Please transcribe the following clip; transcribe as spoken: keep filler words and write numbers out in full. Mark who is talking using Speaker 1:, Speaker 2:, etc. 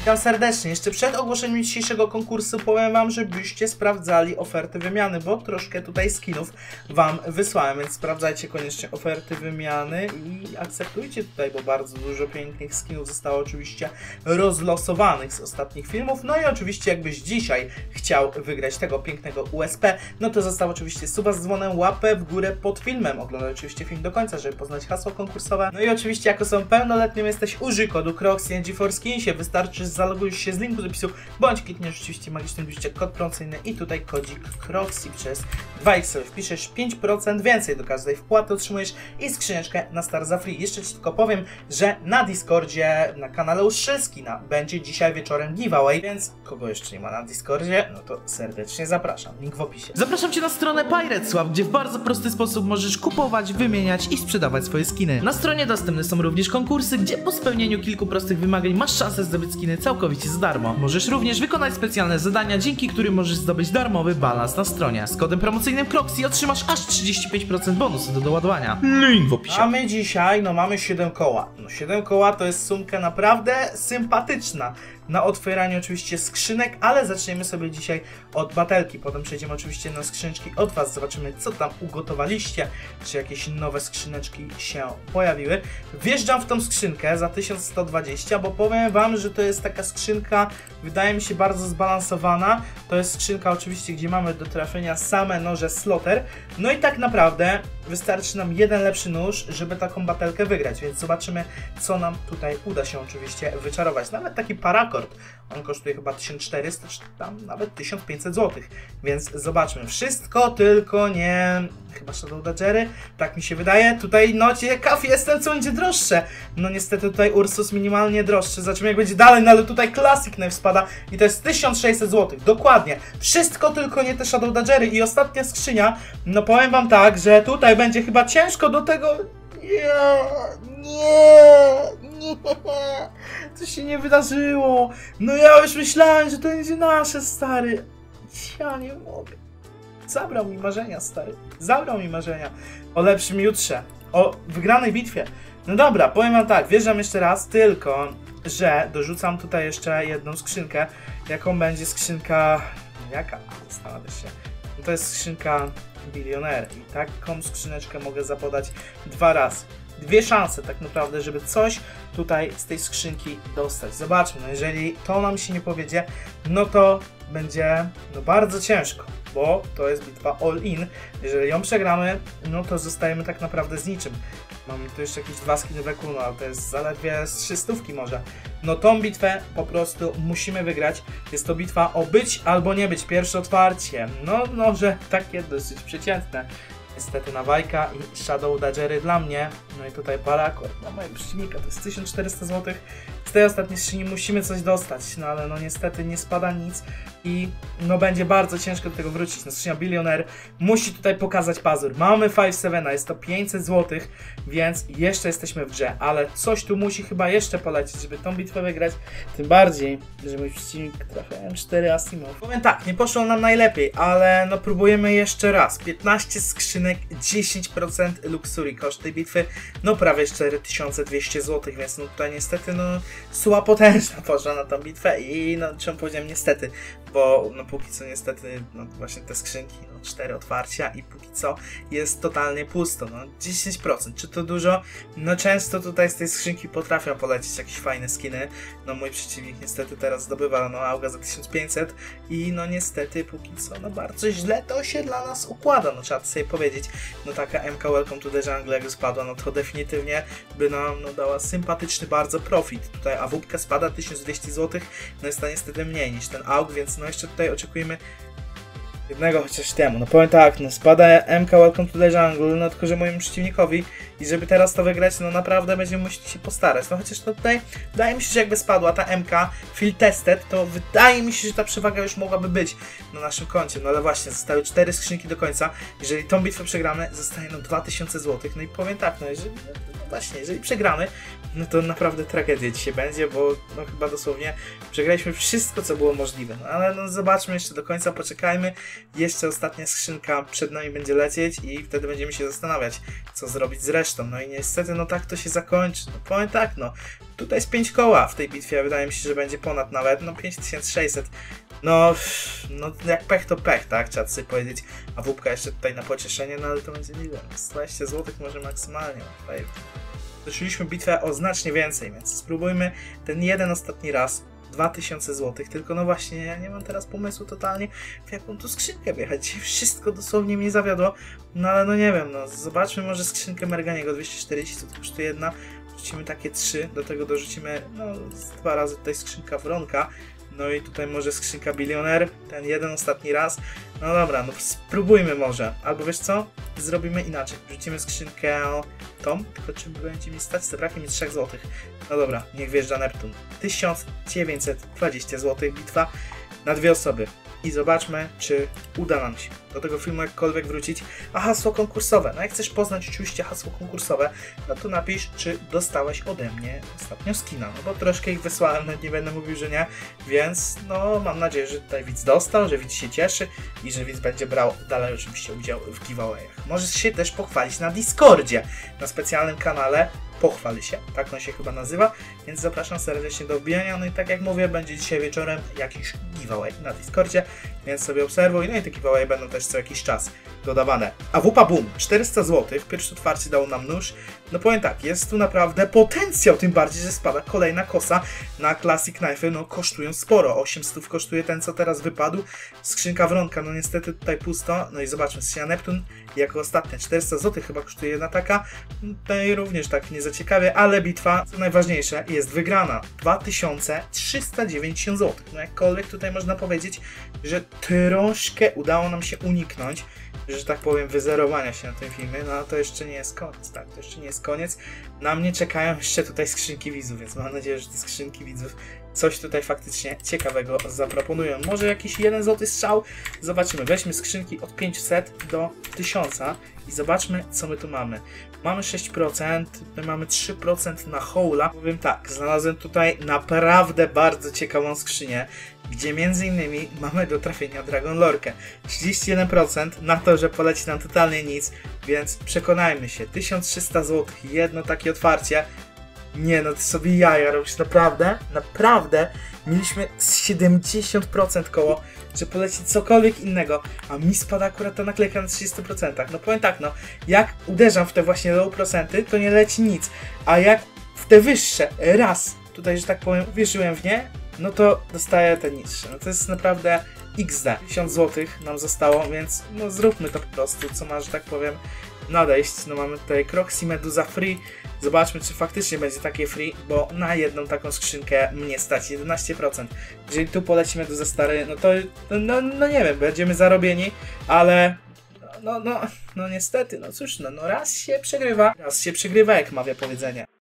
Speaker 1: Witam serdecznie. Jeszcze przed ogłoszeniem dzisiejszego konkursu powiem wam, żebyście sprawdzali oferty wymiany, bo troszkę tutaj skinów wam wysłałem, więc sprawdzajcie koniecznie oferty wymiany i akceptujcie tutaj, bo bardzo dużo pięknych skinów zostało oczywiście rozlosowanych z ostatnich filmów. No i oczywiście jakbyś dzisiaj chciał wygrać tego pięknego U S P, no to zostaw oczywiście suba z dzwonem, łapę w górę pod filmem. Oglądaj oczywiście film do końca, żeby poznać hasło konkursowe. No i oczywiście jako są pełnoletnim jesteś, użyj kodu Croxy na GeForce Skinsie. Wystarczy, że zalogujesz się z linku do opisu, bądź klikniesz oczywiście magiczny guziczek kod promocyjny i tutaj kodzik Croxy przez dwa x sobie wpiszesz pięć procent więcej do każdej wpłaty otrzymujesz i skrzyneczkę na start za free. Jeszcze ci tylko powiem, że na Discordzie, na kanale Uszczyskina będzie dzisiaj wieczorem giveaway, więc kogo jeszcze nie ma na Discordzie, no to serdecznie zapraszam. Link w opisie.
Speaker 2: Zapraszam cię na stronę Pirateswap, gdzie w bardzo prosty sposób możesz kupować, wymieniać i sprzedawać swoje skiny. Na stronie dostępne są również konkursy, gdzie po spełnieniu kilku prostych wymagań masz szansę zdobyć skiny całkowicie za darmo. Możesz również wykonać specjalne zadania, dzięki którym możesz zdobyć darmowy balans na stronie. Z kodem promocyjnym Croxy otrzymasz aż trzydzieści pięć procent bonusu do doładowania. Link w opisie.
Speaker 1: Mamy dzisiaj, no mamy siedem koła. No siedem koła to jest sumka naprawdę sympatyczna na otwieranie oczywiście skrzynek, ale zaczniemy sobie dzisiaj od batelki. Potem przejdziemy oczywiście na skrzyneczki od was, zobaczymy co tam ugotowaliście, czy jakieś nowe skrzyneczki się pojawiły. Wjeżdżam w tą skrzynkę za tysiąc sto dwadzieścia, bo powiem wam, że to jest taka skrzynka, wydaje mi się bardzo zbalansowana. To jest skrzynka oczywiście, gdzie mamy do trafienia same noże Slaughter. No i tak naprawdę wystarczy nam jeden lepszy nóż, żeby taką batelkę wygrać, więc zobaczymy co nam tutaj uda się oczywiście wyczarować. Nawet taki parakord, on kosztuje chyba tysiąc czterysta, czy tam nawet tysiąc pięćset złotych, więc zobaczmy. Wszystko tylko nie... chyba Shadow Dagery, tak mi się wydaje. Tutaj no ciekaw jestem co będzie droższe. No niestety tutaj Ursus minimalnie droższy, zobaczymy jak będzie dalej, no ale tutaj Classic Knife spada i to jest tysiąc sześćset złotych, dokładnie. Wszystko tylko nie te Shadow Dagery i ostatnia skrzynia, no powiem wam tak, że tutaj będzie chyba ciężko do tego... Nie, nie, nie, to się nie wydarzyło. No ja już myślałem, że to będzie nasze, stary. Ja nie mogę. Zabrał mi marzenia, stary. Zabrał mi marzenia o lepszym jutrze, o wygranej bitwie. No dobra, powiem wam tak, wjeżdżam jeszcze raz, tylko że dorzucam tutaj jeszcze jedną skrzynkę, jaką będzie skrzynka... Jaka? Zastanawiam się. No to jest skrzynka Bilioner i taką skrzyneczkę mogę zapodać dwa razy. Dwie szanse tak naprawdę, żeby coś tutaj z tej skrzynki dostać. Zobaczmy, no jeżeli to nam się nie powiedzie, no to będzie no bardzo ciężko, bo to jest bitwa all-in. Jeżeli ją przegramy, no to zostajemy tak naprawdę z niczym. Mamy tu jeszcze jakieś dwa skiny we kuno, ale to jest zaledwie z trzystówki może. No tą bitwę po prostu musimy wygrać. Jest to bitwa o być albo nie być. Pierwsze otwarcie. No może takie dosyć przeciętne. Niestety na Wajka i Shadow Dagery dla mnie. No i tutaj parakord na mojego przeciwnika. To jest tysiąc czterysta złotych. Z tej ostatniej skrzyni musimy coś dostać. No ale no niestety nie spada nic. I no będzie bardzo ciężko do tego wrócić. No skrzynia Bilioner musi tutaj pokazać pazur. Mamy pięć siedem, jest to pięćset złotych. Więc jeszcze jesteśmy w grze. Ale coś tu musi chyba jeszcze polecieć, żeby tą bitwę wygrać. Tym bardziej, że mój przeciwnik trafia M cztery Asimov. Powiem tak, nie poszło nam najlepiej. Ale no próbujemy jeszcze raz. piętnaście skrzynek, dziesięć procent Luxury. Koszt tej bitwy no prawie cztery tysiące dwieście złotych. Więc no tutaj niestety no suła potężna poszła na tą bitwę. I no czemu powiedziałem niestety, bo no póki co niestety no właśnie te skrzynki, no cztery otwarcia i póki co jest totalnie pusto, no dziesięć procent, czy to dużo? No często tutaj z tej skrzynki potrafią polecieć jakieś fajne skiny, no mój przeciwnik niestety teraz zdobywa no Auga za tysiąc pięćset i no niestety póki co no bardzo źle to się dla nas układa, no trzeba to sobie powiedzieć, no taka M K Welcome to the Jungle jak spadła, no to definitywnie by nam no dała sympatyczny bardzo profit, tutaj A W P spada tysiąc dwieście złotych, no jest to niestety mniej niż ten Aug, więc no jeszcze tutaj oczekujemy jednego chociaż temu. No powiem tak, no spada M K Welcome to the Jungle, no tylko że mojemu przeciwnikowi i żeby teraz to wygrać, no naprawdę będziemy musieli się postarać. No chociaż to tutaj wydaje mi się, że jakby spadła ta M K Field Tested, to wydaje mi się, że ta przewaga już mogłaby być na naszym koncie. No ale właśnie, zostały cztery skrzynki do końca. Jeżeli tą bitwę przegramy, zostaje no dwa tysiące złotych. No i powiem tak, no jeżeli, no właśnie, jeżeli przegramy, no to naprawdę tragedia dzisiaj będzie, bo no chyba dosłownie przegraliśmy wszystko, co było możliwe. No ale no zobaczmy jeszcze do końca, poczekajmy. jeszcze ostatnia skrzynka przed nami będzie lecieć i wtedy będziemy się zastanawiać, co zrobić z resztą. No i niestety, no tak to się zakończy. No powiem tak, no. Tutaj jest pięć koła w tej bitwie, wydaje mi się, że będzie ponad nawet, no pięć tysięcy sześćset. No, no jak pech to pech, tak? Trzeba sobie powiedzieć. A wupka jeszcze tutaj na pocieszenie, no ale to będzie ile? dwadzieścia złotych może maksymalnie. Tutaj toczyliśmy bitwę o znacznie więcej, więc spróbujmy ten jeden ostatni raz. dwa tysiące złotych, tylko no właśnie, ja nie mam teraz pomysłu totalnie, w jaką tu skrzynkę wjechać. Dzisiaj wszystko dosłownie mnie zawiodło, no ale no nie wiem, no zobaczmy może skrzynkę Merganiego dwieście czterdzieści, co to kosztuje jedna. Wrzucimy takie trzy, do tego dorzucimy, no dwa razy tutaj skrzynka Wronka. No i tutaj może skrzynka Bilioner, ten jeden ostatni raz. No dobra, no spróbujmy może. Albo wiesz co? Zrobimy inaczej. Wrzucimy skrzynkę tą, tylko czy będzie mi stać? Zabraknie mi trzech złotych. No dobra, niech wjeżdża Neptun. tysiąc dziewięćset dwadzieścia złotych, bitwa na dwie osoby. I zobaczmy, czy uda nam się do tego filmu jakkolwiek wrócić. A hasło konkursowe. No jak chcesz poznać oczywiście hasło konkursowe, no to napisz, czy dostałeś ode mnie ostatnio skina. No bo troszkę ich wysłałem, no nie będę mówił, że nie. Więc no mam nadzieję, że tutaj widz dostał, że widz się cieszy i że widz będzie brał dalej oczywiście udział w giveawayach. Możesz się też pochwalić na Discordzie, na specjalnym kanale. Pochwal się, tak on się chyba nazywa, więc zapraszam serdecznie do wbijania. No i tak jak mówię, będzie dzisiaj wieczorem jakiś giveaway na Discordzie, więc sobie obserwuj. No i te giveaway będą też co jakiś czas dodawane. A wupa boom, czterysta złotych, pierwsze otwarcie dało nam nóż. No powiem tak, jest tu naprawdę potencjał, tym bardziej, że spada kolejna kosa na Classic Knife'y, no kosztują sporo, osiemset kosztuje ten, co teraz wypadł. Skrzynka Wronka, no niestety tutaj pusto. No i zobaczmy, skrzynia Neptun jako ostatnia, czterysta złotych chyba kosztuje jedna taka. Tutaj również tak nie za ciekawie, ale bitwa, co najważniejsze, jest wygrana. dwa tysiące trzysta dziewięćdziesiąt złotych. No jakkolwiek tutaj można powiedzieć, że troszkę udało nam się uniknąć, że tak powiem, wyzerowania się na tym filmie, no ale to jeszcze nie jest koniec, tak, to jeszcze nie jest koniec. Na mnie czekają jeszcze tutaj skrzynki widzów, więc mam nadzieję, że te skrzynki widzów coś tutaj faktycznie ciekawego zaproponują. Może jakiś jeden złoty strzał? Zobaczymy. Weźmy skrzynki od pięćset do tysiąca i zobaczmy, co my tu mamy. Mamy sześć procent, my mamy trzy procent na hola. Powiem tak, znalazłem tutaj naprawdę bardzo ciekawą skrzynię, gdzie między innymi mamy do trafienia Dragon Lorkę. trzydzieści jeden procent na to, że poleci nam totalnie nic, więc przekonajmy się, tysiąc trzysta złotych, jedno takie otwarcie. Nie no, ty sobie jaja robisz, naprawdę, naprawdę mieliśmy siedemdziesiąt procent koło, że poleci cokolwiek innego, a mi spada akurat ta naklejka na trzydzieści procent. No powiem tak, no, jak uderzam w te właśnie low procenty, to nie leci nic, a jak w te wyższe, raz, tutaj, że tak powiem, uwierzyłem w nie, no to dostaję te niższe. No to jest naprawdę iks de. tysiąc złotych nam zostało, więc no zróbmy to po prostu, co ma, że tak powiem, nadejść. No mamy tutaj Croxy Medusa free. Zobaczmy, czy faktycznie będzie takie free, bo na jedną taką skrzynkę mnie stać jedenaście procent. Jeżeli tu poleci Medusa stary, no to no, no nie wiem, będziemy zarobieni, ale no, no, no niestety, no cóż, no, no raz się przegrywa, raz się przegrywa, jak mawia powiedzenie.